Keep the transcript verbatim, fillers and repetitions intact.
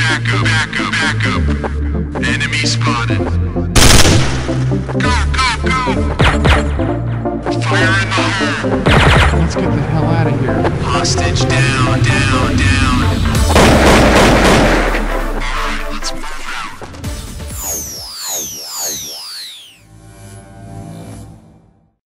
backup, backup, backup. Enemy spotted. Go, go, go! Fire in the hole! Let's get the hell out of here. Hostage down, down, down.